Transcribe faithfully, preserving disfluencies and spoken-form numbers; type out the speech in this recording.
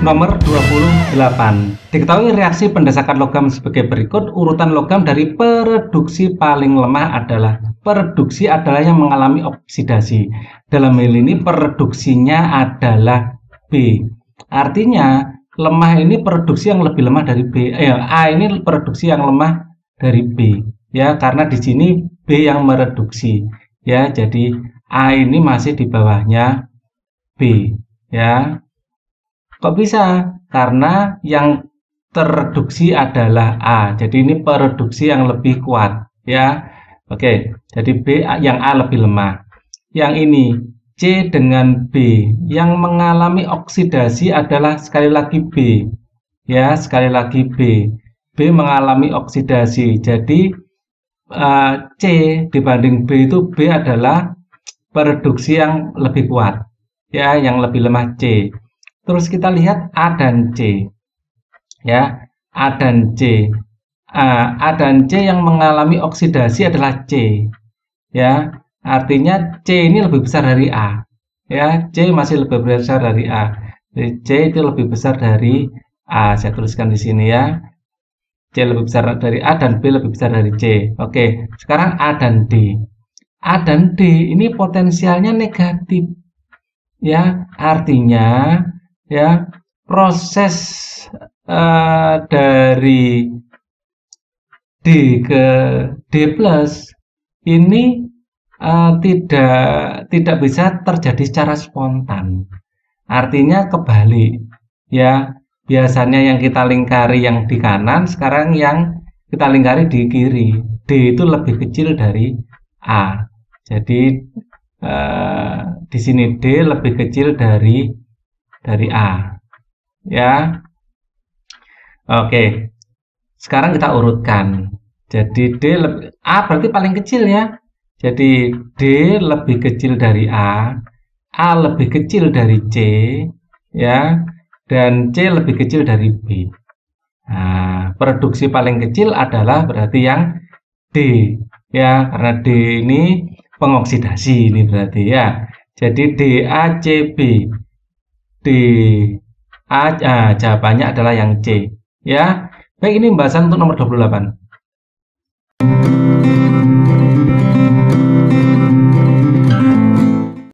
Nomor dua puluh delapan. Diketahui reaksi pendesakan logam sebagai berikut. Urutan logam dari pereduksi paling lemah adalah pereduksi adalah yang mengalami oksidasi. Dalam hal ini pereduksinya adalah B. Artinya lemah ini pereduksi yang lebih lemah dari B. Eh, A ini pereduksi yang lemah dari B. Ya, karena di sini B yang mereduksi. Ya, jadi A ini masih di bawahnya B. Ya. Kok bisa? Karena yang tereduksi adalah A. Jadi ini pereduksi yang lebih kuat, ya. Oke, jadi B yang A lebih lemah. Yang ini C dengan B yang mengalami oksidasi adalah sekali lagi B. Ya, sekali lagi B. B mengalami oksidasi. Jadi uh, C dibanding B itu B adalah pereduksi yang lebih kuat. Ya, yang lebih lemah C. Terus kita lihat A dan C, ya, A dan C, A, A dan C yang mengalami oksidasi adalah C, ya, artinya C ini lebih besar dari A, ya, C masih lebih besar dari A, jadi C itu lebih besar dari A, saya tuliskan di sini ya, C lebih besar dari A dan B lebih besar dari C. Oke, sekarang A dan D, A dan D ini potensialnya negatif, ya, artinya ya proses uh, dari D ke D plus ini uh, tidak tidak bisa terjadi secara spontan. Artinya kebalik, ya, biasanya yang kita lingkari yang di kanan, sekarang yang kita lingkari di kiri. D itu lebih kecil dari A. Jadi uh, di sini D lebih kecil dari dari A, ya. Oke, sekarang kita urutkan. Jadi D lebih, A berarti paling kecil, ya. Jadi D lebih kecil dari A, A lebih kecil dari C, ya, dan C lebih kecil dari B. Nah, produksi paling kecil adalah berarti yang D, ya, karena D ini pengoksidasi ini berarti, ya. Jadi D A C B. D A, ah, jawabannya adalah yang C, ya. Baik, ini pembahasan untuk nomor dua puluh delapan.